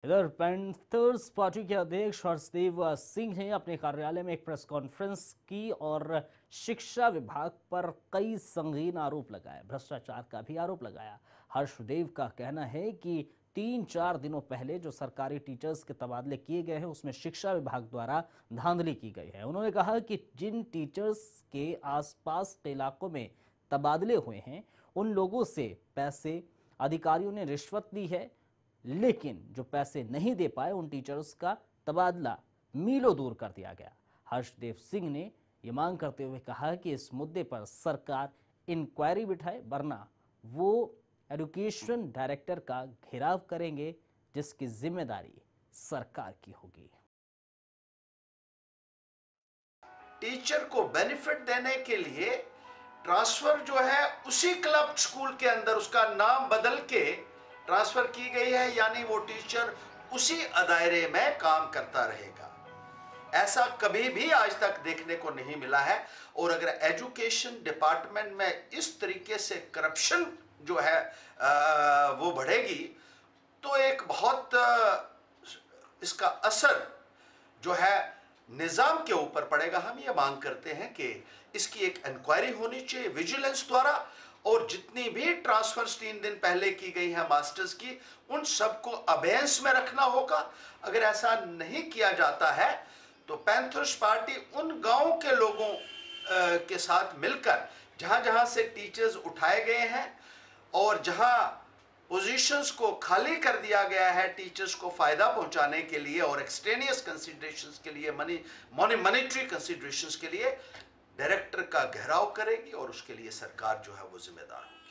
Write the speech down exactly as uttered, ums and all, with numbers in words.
इधर panthers party के अध्यक्ष हर्षदेव सिंह ने अपने कार्यालय में एक प्रेस कॉन्फ्रेंस की और शिक्षा विभाग पर कई संगीन आरोप लगाए, भ्रष्टाचार का भी आरोप लगाया। हर्षदेव का कहना है कि तीन चार दिनों पहले जो सरकारी टीचर्स के तबादले किए गए हैं उसमें शिक्षा विभाग द्वारा धांधली की गई है। उन्होंने कहा कि जिन टीचर्स के आसपास के इलाकों में तबादले हुए हैं उन लोगों से पैसे अधिकारियों ने रिश्वत ली है, लेकिन जो पैसे नहीं दे पाए उन टीचर्स का तबादला मीलों दूर कर दिया गया। हर्षदेव सिंह ने ये मांग करते हुए कहा कि इस मुद्दे पर सरकार इंक्वायरी बिठाए, वरना वो एजुकेशन डायरेक्टर का घेराव करेंगे, जिसकी जिम्मेदारी सरकार की होगी। टीचर को बेनिफिट देने के लिए ट्रांसफर जो है उसी क्लब स्कूल के अंदर उसका नाम बदल के ट्रांसफर की गई है, यानी वो टीचर उसी दायरे में काम करता रहेगा। ऐसा कभी भी आज तक देखने को नहीं मिला है। और अगर एजुकेशन डिपार्टमेंट में इस तरीके से करप्शन जो है आ, वो बढ़ेगी तो एक बहुत आ, इसका असर जो है निजाम के ऊपर पड़ेगा। हम ये मांग करते हैं कि इसकी एक इंक्वायरी होनी चाहिए विजिलेंस द्वारा, और जितनी भी ट्रांसफर्स तीन दिन पहले की गई है मास्टर्स की, उन सबको अबेंस में रखना होगा। अगर ऐसा नहीं किया जाता है तो पैंथर्स पार्टी उन गांव के लोगों के साथ मिलकर जहां जहां से टीचर्स उठाए गए हैं और जहां पोजीशंस को खाली कर दिया गया है टीचर्स को फायदा पहुंचाने के लिए और एक्सटेनियस कंसीडरेशंस के लिए, मनी मॉनिटरी कंसीडरेशंस के लिए, डायरेक्टर का घेराव करेगी और उसके लिए सरकार जो है वो जिम्मेदार होगी।